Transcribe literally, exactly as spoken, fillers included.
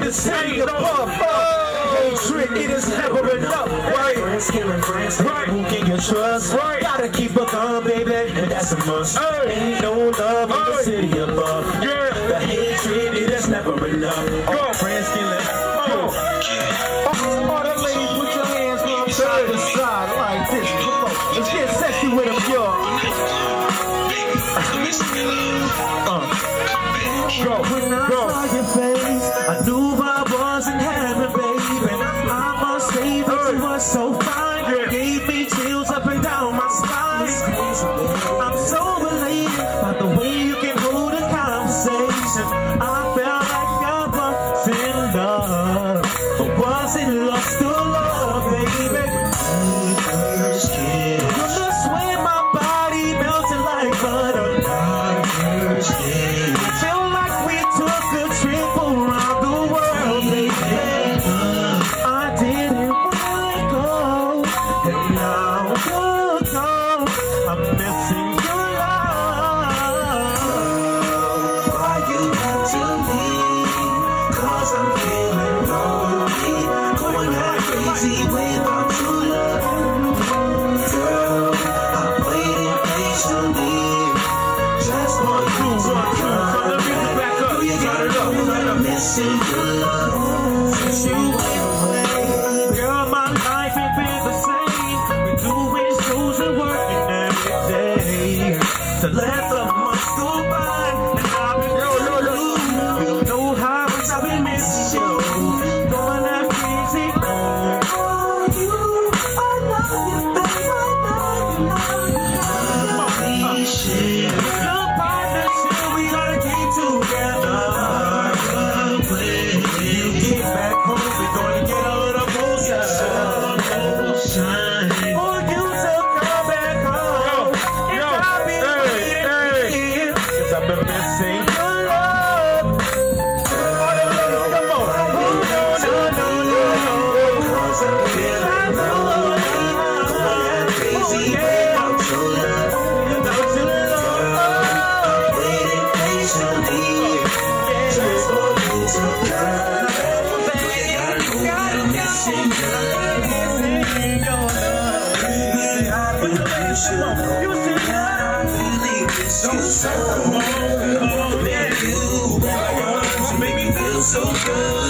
the city above. Hatred, it is never enough, right? Friends killing friends, right? Who can you trust? Right? Gotta keep a calm, baby, and that's a must. Hey. Ain't no love in the city above. Yeah. The hatred, it is never enough. Go. Friends killing. Go. All the ladies, put your hands from side to side like this. Come on, let's get sexy with them, y'all. Uh. Go, when I go. Saw your face, I knew I wasn't having, baby. I must say that you were so fine. You gave me chills up and down my spine. I'm so elated by the way you can hold a conversation. I felt like I was in love, but wasn't lost to love, baby. First kiss, the sway in my body melted like butter. First kiss, feel like we took a trip around the world, baby. I didn't want to go, and now you're gone. I'm missing your love. Why you got to leave? Cause I'm feeling lonely, going out crazy without your love. Girl, I'm waiting patiently, just for you to come back. Do you got it up? I'm missing your love since you went away. Girl, my life ain't been the same. We doing shows and working every day to let the months go by, and I've been yo, yo, yo. You don't know how much I've been missing you. Going that crazy for you. I love you, baby. I love you. We share the partnership we gotta keep together. You get back home, we're gonna get a little closer. For you to come back home, and I've been waiting, cause I've been missing your love. All the ladies, come on. Oh, no, no, no, no, no. Cause I'm feeling lonely, going crazy without your love. Without your love, waiting patiently, just for you to come back. I'm missing your love. I've been patient, and I really miss you so. Let you make me feel so good.